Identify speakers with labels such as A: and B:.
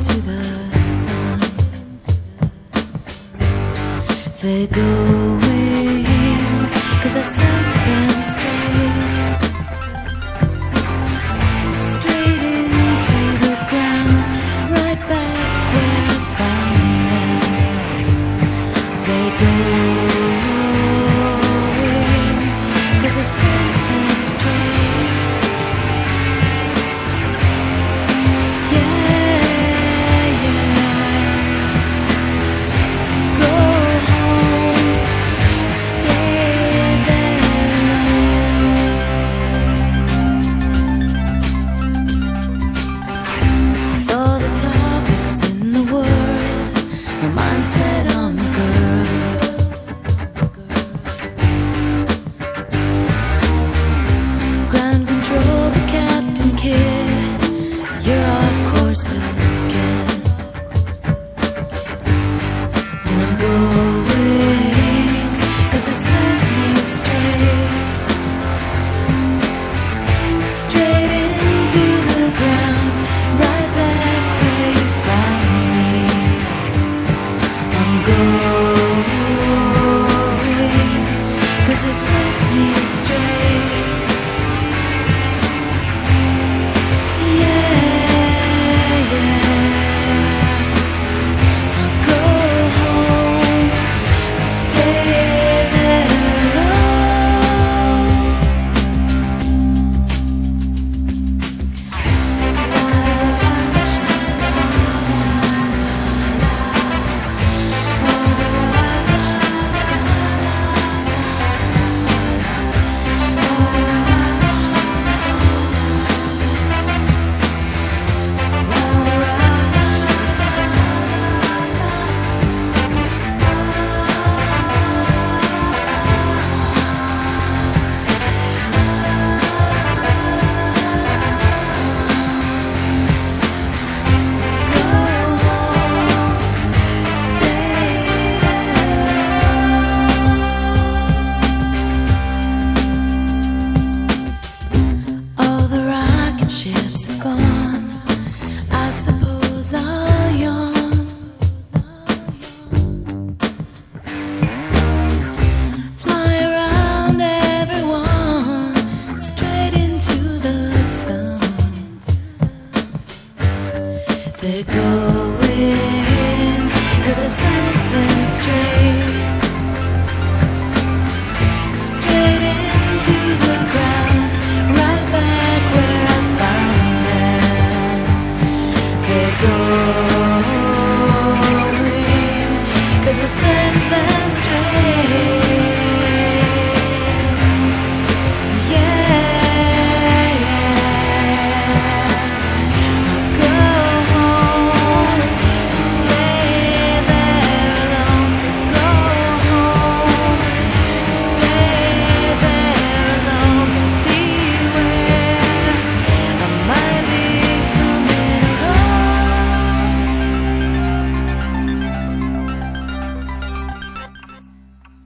A: into the sun. They're going, 'cause I sent them straight into the ground, right back where I found them. They're going, 'cause I sent them straight. Set on the girls. Ground control, the Captain Kidd, you're off course again. And I'm going, 'cause I set me straight into the ground, right back where you found me. Going, 'cause they set me straight. Yeah, I'll go home and stay there alone. Ships have gone, I suppose I'll yawn. Fly around everyone, straight into the sun. They're going, 'cause I sent them straight.